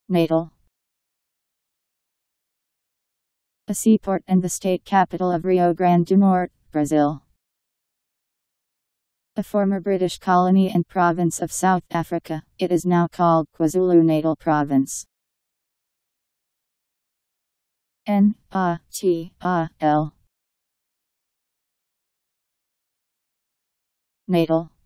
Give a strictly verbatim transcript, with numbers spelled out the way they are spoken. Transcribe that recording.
Natal. A seaport and the state capital of Rio Grande do Norte, Brazil. A former British colony and province of South Africa, it is now called KwaZulu-Natal Province. N A T A L. Natal.